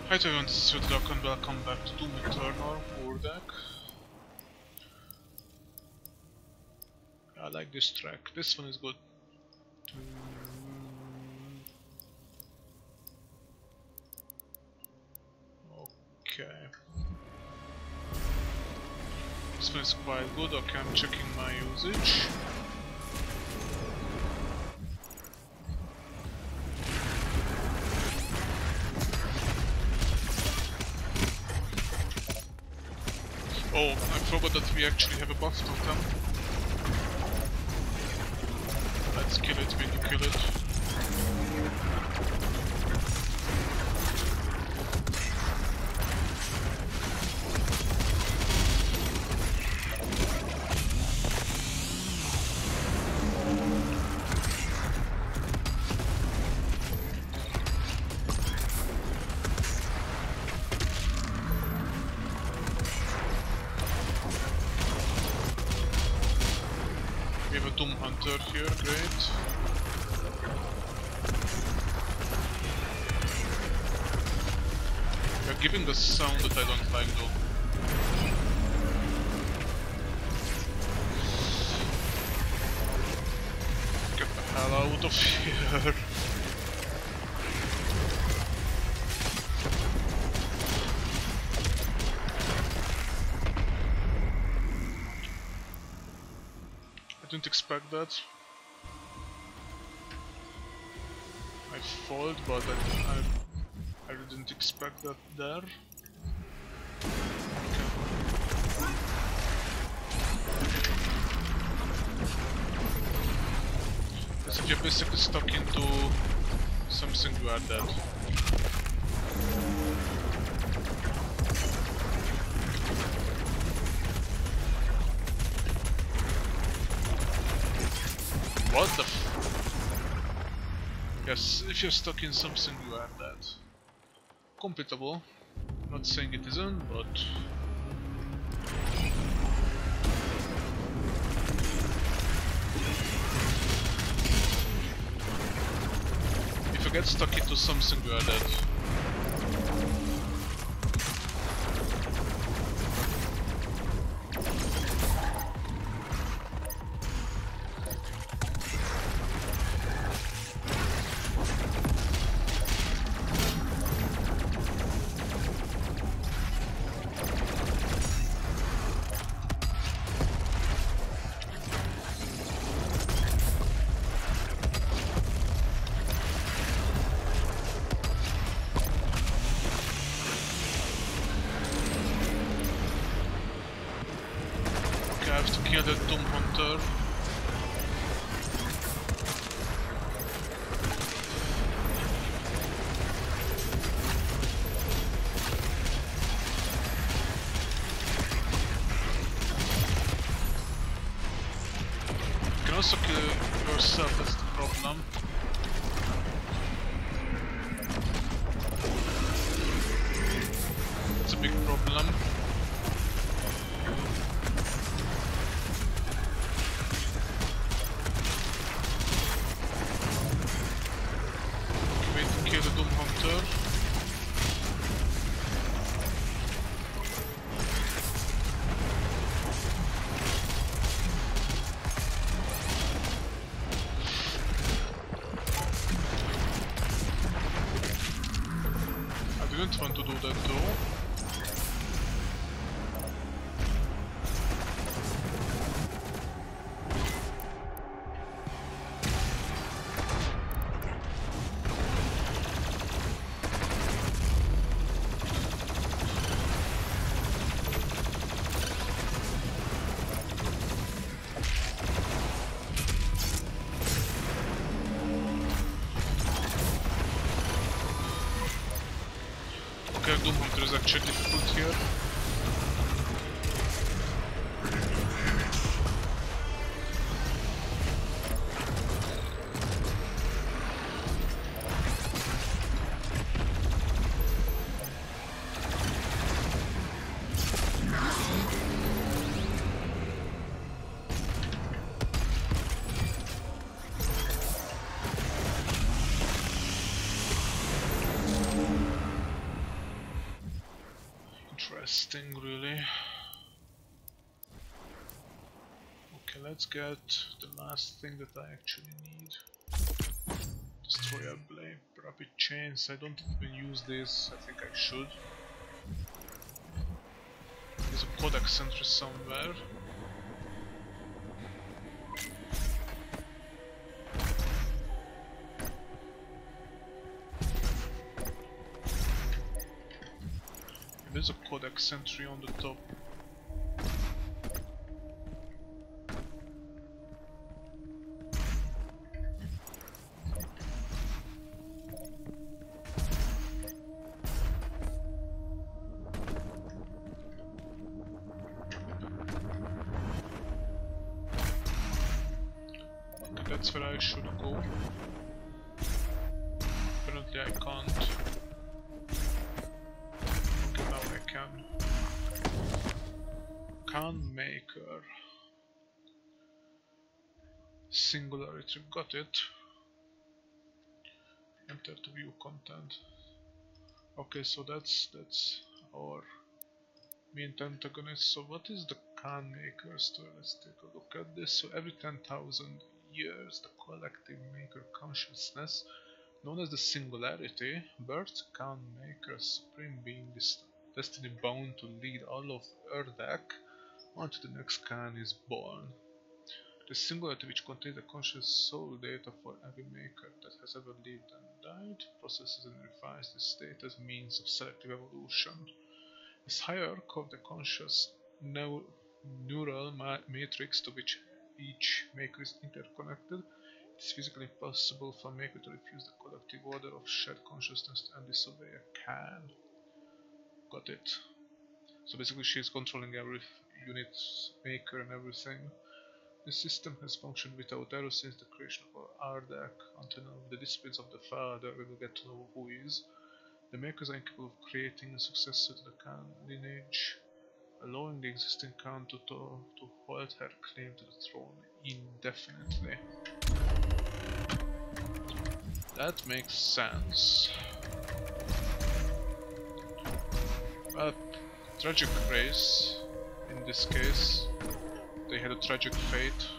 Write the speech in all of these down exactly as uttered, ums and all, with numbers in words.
Hi to everyone, this is Yudrak and welcome back to Doom Eternal War Deck. I like this track, this one is good. Okay. This one is quite good, okay, I'm checking my usage. Oh, I forgot that we actually have a buff totem. Let's kill it when you kill it. We have a Doom Hunter here, great. They're giving a sound that I don't like though. Get the hell out of here. I didn't expect that. I fold, but I, I, I didn't expect that there. Okay. Because if you're basically stuck into something, you are dead. What the f- Yes, if you're stuck in something, you are dead. Completable. Not saying it isn't, but... If you get stuck into something, you are dead. I have to kill the Doom Hunter. You can also kill yourself, that's the problem. It's a big problem. Kill the Doom Hunter. I didn't want to do that though. Okay, Doom Hunter is actually difficult here. thing really. Okay, let's get the last thing that I actually need. Destroyer blade, rapid chains. I don't even use this. I think I should. There's a codex sentry somewhere. There's a codex sentry on the top. That's where I should go. Apparently I can't. Okay, now I can. Khan Maker. Singularity, got it. Enter to view content. Okay, so that's that's our main antagonist. So what is the Khan Maker story? Let's take a look at this. So every ten thousand years, the collective maker consciousness, known as the Singularity, births Khan Maker, supreme being, this destiny bound to lead all of Urdak until the next Khan is born. The Singularity, which contains the conscious soul data for every maker that has ever lived and died, processes and refines this state as means of selective evolution. This hierarchy of the conscious neu neural ma matrix to which each maker is interconnected, it is physically impossible for a maker to refuse the collective order of shared consciousness and disobey a Khan. Got it. So basically she is controlling every unit, maker and everything. The system has functioned without error since the creation of our Urdak until now. With the disciplines of the Father, we will get to know who he is. The makers are incapable of creating a successor to the Khan lineage, allowing the existing Khan to, to, to hold her claim to the throne indefinitely. That makes sense. But tragic race, in this case, they had a tragic fate.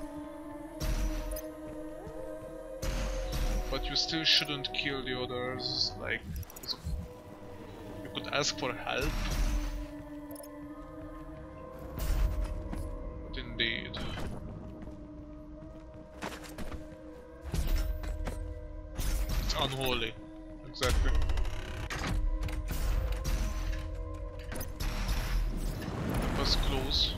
But you still shouldn't kill the others, like, you could ask for help. But indeed. It's unholy. Exactly. That was close.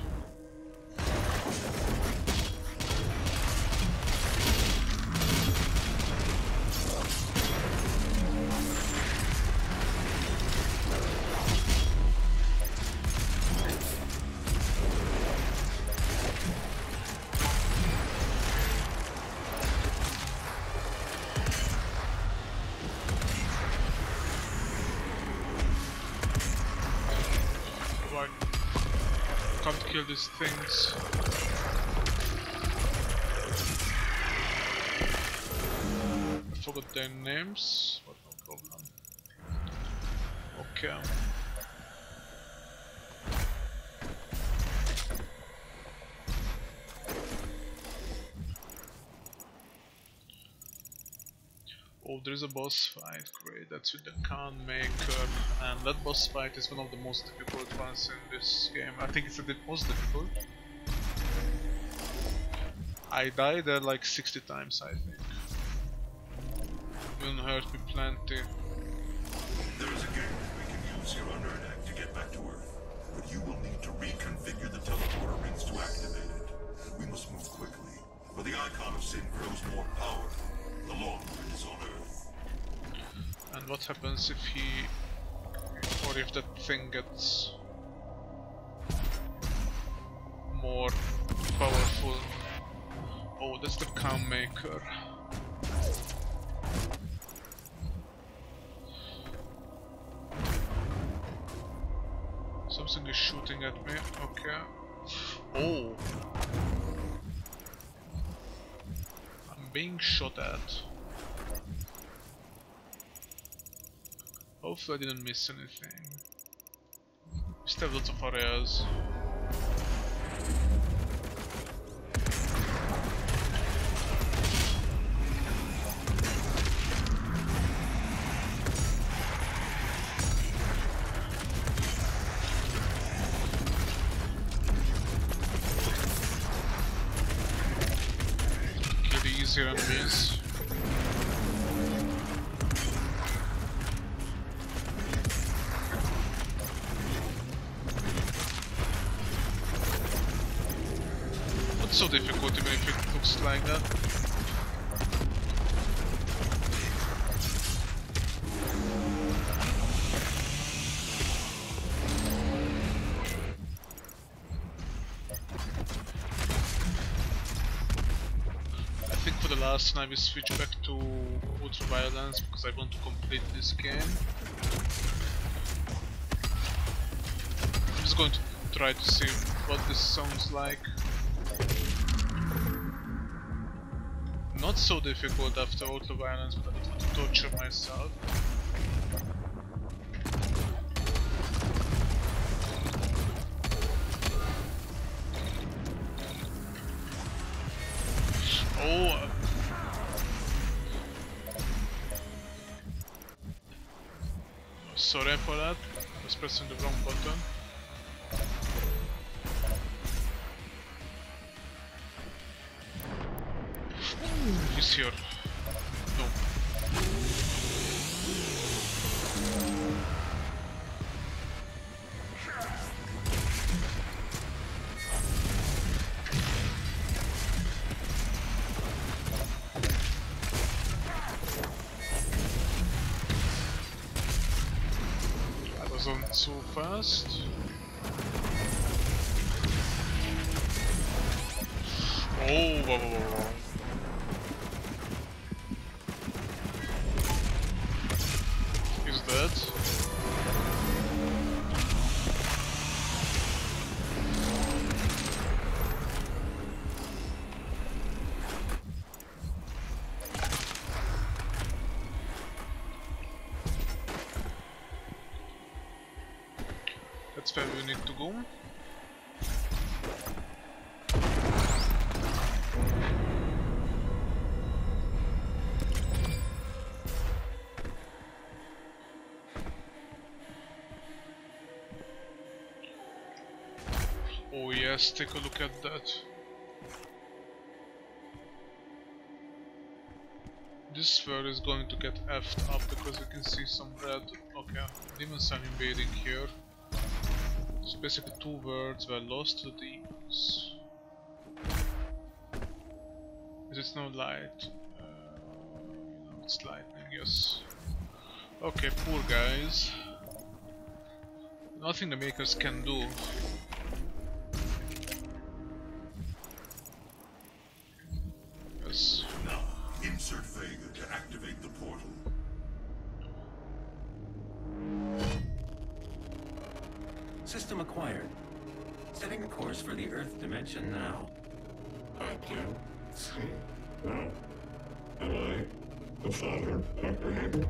Kill these things. I forgot their names, but no problem. Okay. Oh, there's a boss fight, great, that's with the Khan Maker, and that boss fight is one of the most difficult ones in this game. I think it's the most difficult. I died there like sixty times, I think. It will hurt me plenty. There is a gate we can use here on Urdak to get back to Earth, but you will need to reconfigure the teleporter rings to activate it. We must move quickly, for the icon of Sin grows more powerful the longer it is on Earth. And what happens if he, or if that thing gets more powerful? Oh, that's the Khan Maker. Something is shooting at me, okay. Oh! I'm being shot at. Hopefully I didn't miss anything. Still have lots of areas. Kill the easier enemies. So difficult even if it looks like that. I think for the last one I will switch back to Ultraviolence because I want to complete this game. I'm just going to try to see what this sounds like. Not so difficult after Ultraviolence, but I don't want to torture myself. Oh! Sorry for that, I was pressing the wrong button. He's here. No. I wasn't so fast. Oh, whoa, whoa, whoa. Dead. That's where we need to go. Oh yes, take a look at that. This world is going to get effed up because you can see some red. Okay, demons are invading here. So basically two worlds were lost to the demons. Is it no light? Uh, no, it's lightning, yes. Okay, poor guys. Nothing the makers can do. Yes. Now, insert Vega to activate the portal. System acquired. Setting a course for the Earth dimension now. I can see now. Am I the father, Doctor Haber?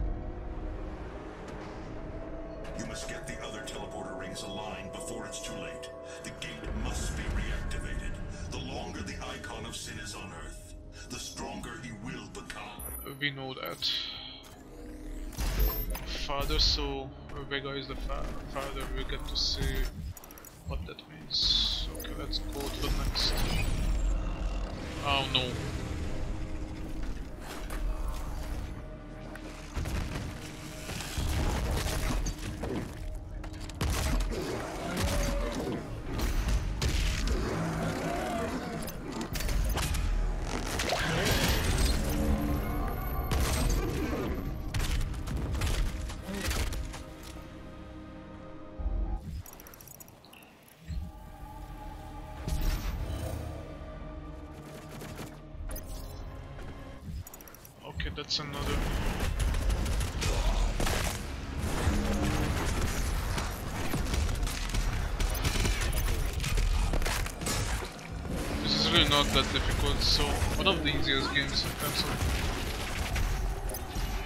You must get the other teleporter rings aligned before it's too late. The gate must be reactivated. The longer the icon of sin is on Earth, the stronger he will become. We know that. Father, so Vega is the fa father, we get to see what that means. Okay, let's go to the next. Oh no. Okay, that's another. This is really not that difficult, so one of the easiest games in terms of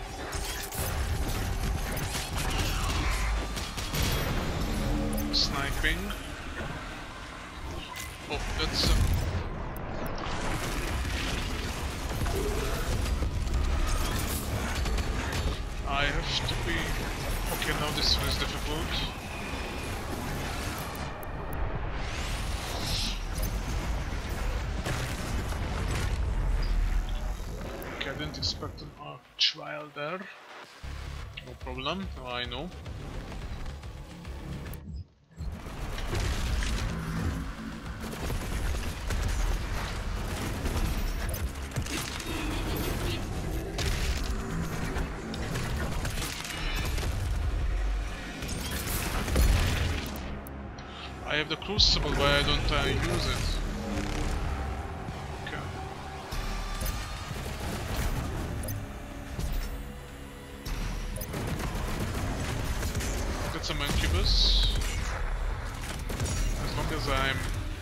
sniping. ping. Oh, that's... Uh, I have to be... Okay, now this one is difficult. Okay, I didn't expect an arc trial there. No problem, now I know. I have the crucible, why don't I use it? Okay. That's a Mancubus. As long as I'm...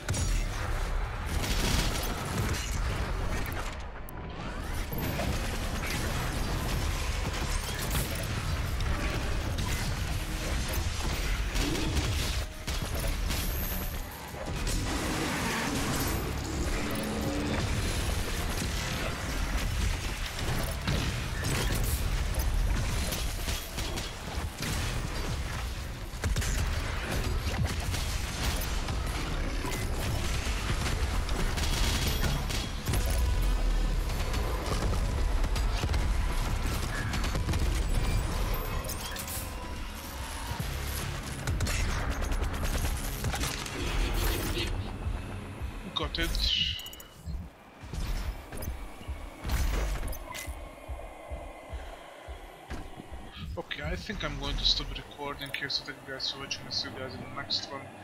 Got it. Okay, I think I'm going to stop recording here, so thank you guys for watching. I'll see you guys in the next one.